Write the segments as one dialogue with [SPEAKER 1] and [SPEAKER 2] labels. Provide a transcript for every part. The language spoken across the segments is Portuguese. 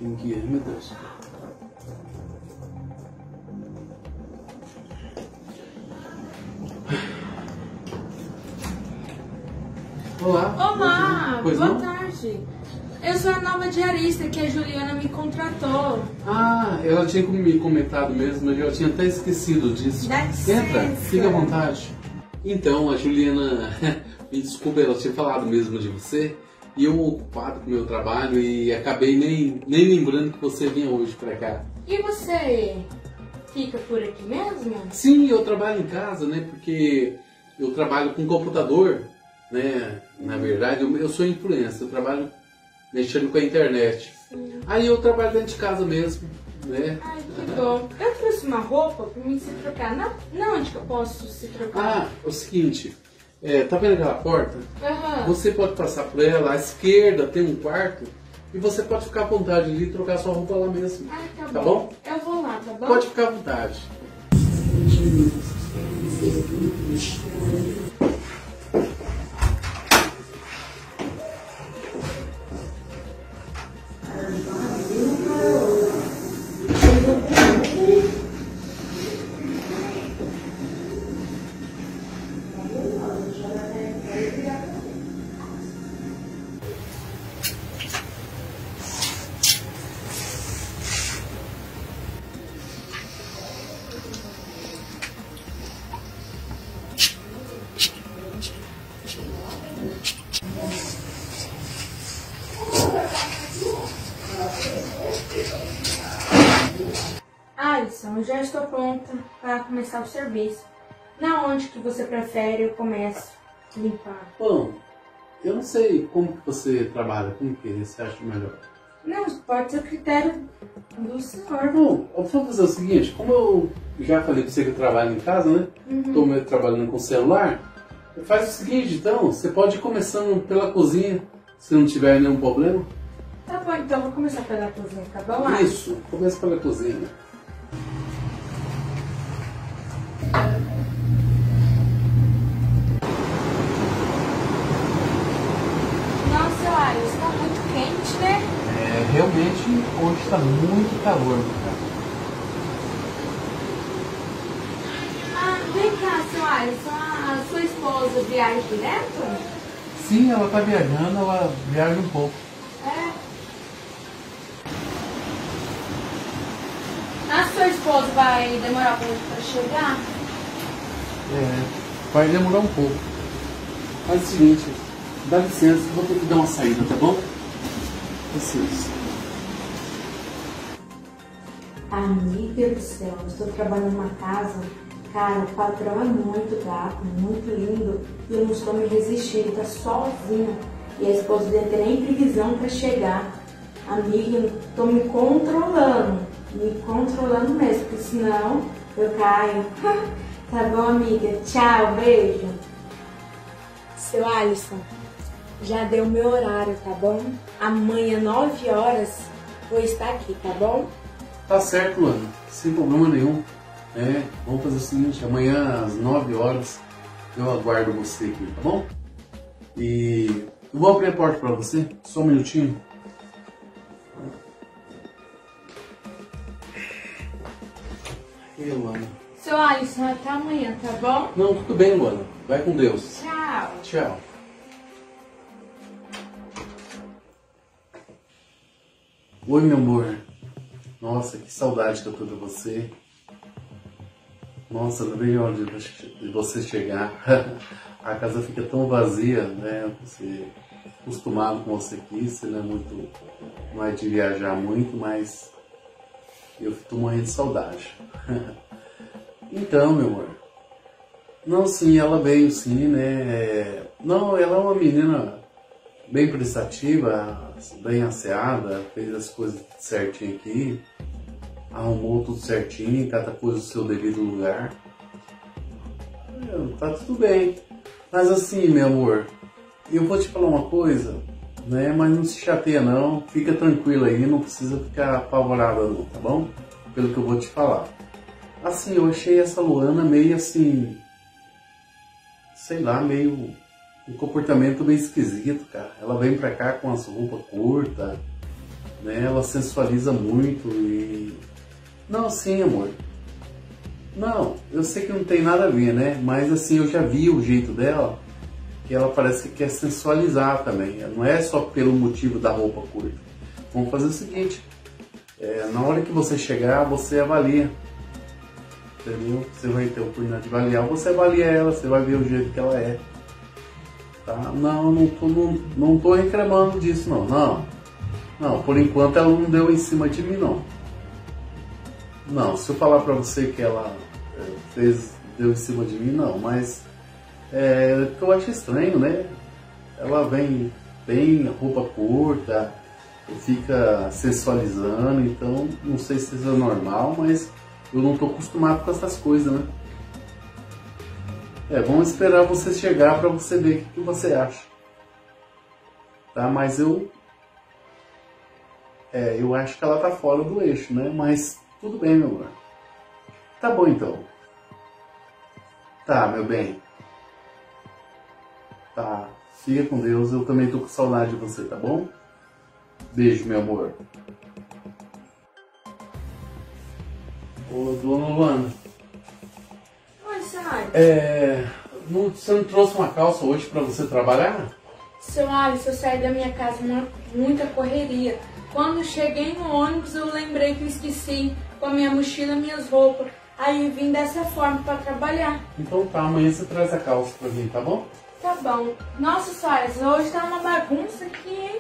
[SPEAKER 1] Quem que é? Meu Deus. Olá.
[SPEAKER 2] Olá,
[SPEAKER 1] Pois
[SPEAKER 2] boa
[SPEAKER 1] não?
[SPEAKER 2] tarde. Eu sou a nova diarista que a Juliana me contratou.
[SPEAKER 1] Ah, ela tinha me comentado mesmo, mas eu tinha até esquecido disso.
[SPEAKER 2] Dá
[SPEAKER 1] Entra,
[SPEAKER 2] licença.
[SPEAKER 1] fica à vontade. Então, a Juliana, me desculpa, ela tinha falado mesmo de você, e eu ocupado com o meu trabalho e acabei nem lembrando que você vinha hoje pra cá.
[SPEAKER 2] E você fica por aqui mesmo?
[SPEAKER 1] Sim, eu trabalho em casa, né, porque eu trabalho com computador, né, na verdade eu sou influencer, eu trabalho mexendo com a internet.
[SPEAKER 2] Sim.
[SPEAKER 1] Aí eu trabalho dentro de casa mesmo, né.
[SPEAKER 2] Ai, que bom. Eu trouxe uma roupa pra mim se trocar. Não, onde que eu posso se trocar?
[SPEAKER 1] Ah, é o seguinte, tá vendo aquela porta?
[SPEAKER 2] Aham.
[SPEAKER 1] Você pode passar por ela, à esquerda tem um quarto, e você pode ficar à vontade ali e trocar sua roupa lá mesmo.
[SPEAKER 2] Ai,
[SPEAKER 1] Tá bom?
[SPEAKER 2] Eu vou lá, tá bom?
[SPEAKER 1] Pode ficar à vontade.
[SPEAKER 2] Alisson, eu já estou pronta para começar o serviço. Na onde que você prefere eu começo a limpar?
[SPEAKER 1] Bom, eu não sei como que você trabalha, como que você acha melhor.
[SPEAKER 2] Não, pode ser critério do senhor.
[SPEAKER 1] Bom, vamos fazer o seguinte, como eu já falei pra você que eu trabalho em casa, né? Estou trabalhando com celular, faz o seguinte então, você pode ir começando pela cozinha, se não tiver nenhum problema.
[SPEAKER 2] Tá bom, então vou começar pela cozinha, tá bom, Alisson?
[SPEAKER 1] Isso, começa pela cozinha.
[SPEAKER 2] Nossa, Alisson, tá muito quente, né?
[SPEAKER 1] Realmente hoje está muito calor, cara.
[SPEAKER 2] Ah, vem cá, seu Alisson, a sua esposa viaja direto?
[SPEAKER 1] Sim, ela está viajando, ela viaja um pouco.
[SPEAKER 2] É. A sua esposa vai demorar muito para chegar?
[SPEAKER 1] Vai demorar um pouco. Faz o seguinte, dá licença, eu vou ter que dar uma saída, tá bom? Licença.
[SPEAKER 2] Amiga do céu, eu estou trabalhando numa casa, cara, o patrão é muito gato, muito lindo, e eu não estou me resistindo, tá sozinha. E a esposa dele tem nem previsão para chegar. Amiga, eu estou me controlando mesmo, porque senão eu caio. Tá bom, amiga? Tchau, beijo. Seu Alisson, já deu meu horário, tá bom? Amanhã, 9 horas, vou estar aqui, tá bom?
[SPEAKER 1] Tá certo, Luana, sem problema nenhum. Vamos fazer o seguinte, amanhã às 9 horas eu aguardo você aqui, tá bom? E eu vou abrir a porta pra você, só um minutinho. E aí, Luana?
[SPEAKER 2] Seu Alisson, até amanhã, tá bom?
[SPEAKER 1] Não, tudo bem, Luana. Vai com Deus.
[SPEAKER 2] Tchau.
[SPEAKER 1] Tchau. Oi, meu amor. Nossa, que saudade que eu tô de você. Nossa, não vejo a hora de você chegar. A casa fica tão vazia, né? Você acostumado com você aqui, você não é de viajar muito, mas eu tô morrendo de saudade. Então, meu amor. Não, sim, ela veio sim, né? Não, ela é uma menina bem prestativa, bem asseada, fez as coisas certinho aqui, arrumou tudo certinho, cada coisa no seu devido lugar. Tá tudo bem. Mas assim, meu amor, eu vou te falar uma coisa, né? Mas não se chateia não, fica tranquilo aí, não precisa ficar apavorada não, tá bom? Pelo que eu vou te falar. Assim, eu achei essa Luana meio assim, sei lá, meio um comportamento meio esquisito, cara. Ela vem pra cá com as roupas curtas, né? Ela sensualiza muito e... Não, sim, amor. Não, eu sei que não tem nada a ver, né? Mas assim, eu já vi o jeito dela, que ela parece que quer sensualizar também. Não é só pelo motivo da roupa curta. Vamos fazer o seguinte, na hora que você chegar, você avalia. Entendeu? Você vai ter a oportunidade de avaliar, você avalia ela, você vai ver o jeito que ela é. Tá? Não tô reclamando disso, não. Não, por enquanto ela não deu em cima de mim, não. Não, se eu falar pra você que ela deu em cima de mim, não, mas eu acho estranho, né? Ela vem bem roupa curta, fica sensualizando, então não sei se isso é normal, mas eu não tô acostumado com essas coisas, né? Vamos esperar você chegar pra você ver o que você acha. Tá? Mas eu acho que ela tá fora do eixo, né? Mas tudo bem, meu amor. Tá bom, então. Tá, meu bem. Tá. Fica com Deus. Eu também tô com saudade de você, tá bom? Beijo, meu amor. Ô, dona Luana.
[SPEAKER 2] Oi, Sai.
[SPEAKER 1] Você não trouxe uma calça hoje pra você trabalhar?
[SPEAKER 2] Seu Alisson, eu saí da minha casa muita correria. Quando cheguei no ônibus, eu lembrei que eu esqueci com a minha mochila minhas roupas. Aí eu vim dessa forma para trabalhar.
[SPEAKER 1] Então tá, amanhã você traz a calça pra mim, tá bom?
[SPEAKER 2] Tá bom. Nossa, Soares, hoje tá uma bagunça aqui, hein?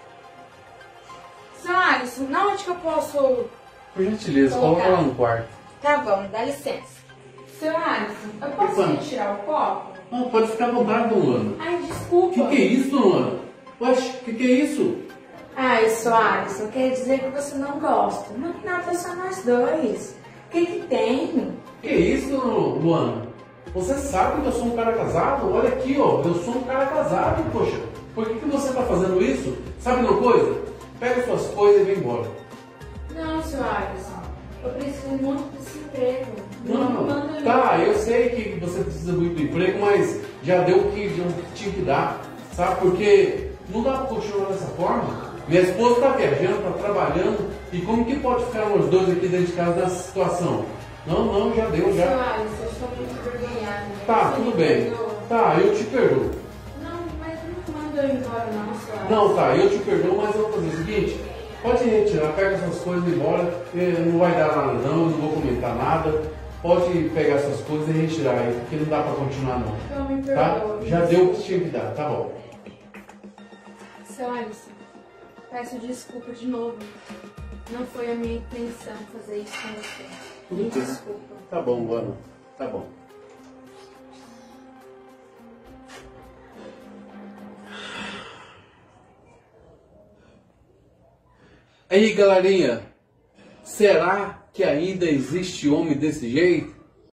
[SPEAKER 2] Soares, na onde que eu posso...
[SPEAKER 1] Por gentileza, coloca lá no quarto.
[SPEAKER 2] Tá bom, dá licença. Seu Alisson, eu posso retirar o copo?
[SPEAKER 1] Não, pode ficar à vontade, dona Luana.
[SPEAKER 2] Ai, desculpa.
[SPEAKER 1] O que é isso, dona Luana? Oxe, o que é isso?
[SPEAKER 2] Ai, Soares, eu quero dizer que você não gosta. Não que nada, é só nós dois. O que tem?
[SPEAKER 1] Que é isso, dona Luana? Você sabe que eu sou um cara casado? Olha aqui, ó, eu sou um cara casado, poxa. Por que você está fazendo isso? Sabe uma coisa? Pega suas coisas e vem embora.
[SPEAKER 2] Não, Soares, eu preciso muito desse emprego.
[SPEAKER 1] Não, tá, eu sei que você precisa muito do emprego, mas já deu o que tinha que dar, sabe? Porque não dá para continuar dessa forma. Minha esposa está viajando, está trabalhando, e como que pode ficar nós dois aqui dentro de casa nessa situação? Não, já deu, já.
[SPEAKER 2] Soares, eu sou muito envergonhada.
[SPEAKER 1] Tá, tudo bem. Tá, eu te perdoo.
[SPEAKER 2] Não, mas não manda eu embora não, Soares.
[SPEAKER 1] Não, tá, eu te perdoo, mas eu vou fazer o seguinte, pode retirar, pega suas coisas e ir embora, não vai dar nada não, eu não vou comentar nada. Pode pegar suas coisas e retirar aí, porque não dá pra continuar não.
[SPEAKER 2] Eu me
[SPEAKER 1] Tá?
[SPEAKER 2] perdoe.
[SPEAKER 1] Já deu o que tinha que dar, tá bom.
[SPEAKER 2] Seu Alisson, peço desculpa de novo. Não foi a minha intenção fazer isso com você.
[SPEAKER 1] Tudo
[SPEAKER 2] Me
[SPEAKER 1] bem.
[SPEAKER 2] desculpa.
[SPEAKER 1] Tá bom, Luana. Tá bom. Aí, galerinha, será que ainda existe homem desse jeito?